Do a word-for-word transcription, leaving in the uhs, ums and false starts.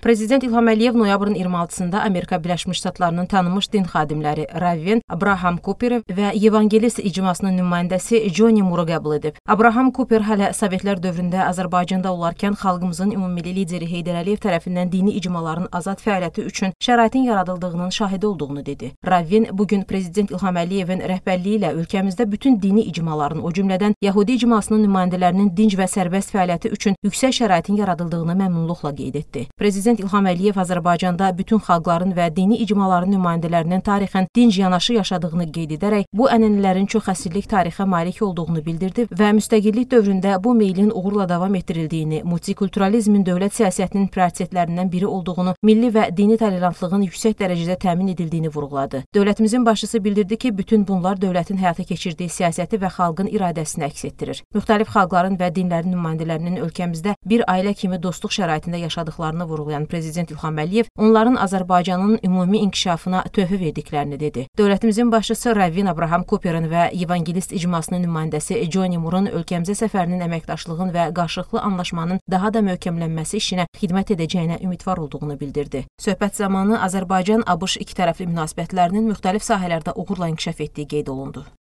Prezident İlham Əliyev noyabrın iyirmi altısında Amerika Birləşmiş Ştatlarının tanınmış din xadimləri Ravvin Abraham Cooper və Evangelist icmasının nümayəndəsi Johnny Moore'u qəbul edib. Abraham Cooper hələ Sovetlər dövründə Azərbaycanda olarkən xalqımızın ümumilli lideri Heydər Əliyev tərəfindən dini icmaların azad fəaliyyəti üçün şəraitin yaradıldığının şahidi olduğunu dedi. Ravvin bugün Prezident İlham Əliyevin rəhbərliyi ilə ölkəmizdə bütün dini icmaların, o cümlədən Yəhudi icmasının nümayəndələrinin dinc və sərbəst fəaliyyəti üçün yüksək şəraitin yaradıldığını məmnunluqla qeyd etdi. Prezident İlham Əliyev Azərbaycanda bütün xalqların və dini icmaların nümayəndələrinin tarixən dinc yanaşı yaşadığını qeyd edərək, bu ənənələrin çox əsrlik tarixə malik olduğunu bildirdi və müstəqillik dövründə bu meylin uğurla davam etdirildiyini, multikulturalizmin dövlət siyasətinin prioritetlərindən biri olduğunu, milli və dini tolerantlığın yüksək dərəcədə təmin edildiyini vurğuladı. Dövlətimizin başçısı bildirdi ki, bütün bunlar dövlətin həyata keçirdiyi siyasəti və xalqın iradəsini əks etdirir. Müxtəlif xalqların və dinlərin nümayəndələrinin ölkəmizdə bir ailə kimi dostluq şəraitində yaşadıqlarını vurğulayan Prezident İlham Əliyev onların Azərbaycanın ümumi inkişafına töhfə verdiklərini dedi. Dövlətimizin başçısı Ravvin Abraham Cooper'ın və Evangelist icmasının nümayəndəsi Johnny Moore'un ölkəmizə səfərinin əməkdaşlığın və qarşılıqlı anlaşmanın daha da möhkəmlənməsi işinə xidmət edəcəyinə ümidvar olduğunu bildirdi. Söhbət zamanı Azərbaycan-ABŞ ikitərəfli münasibətlərinin müxtəlif sahələrdə uğurla inkişaf etdiyi qeyd olundu.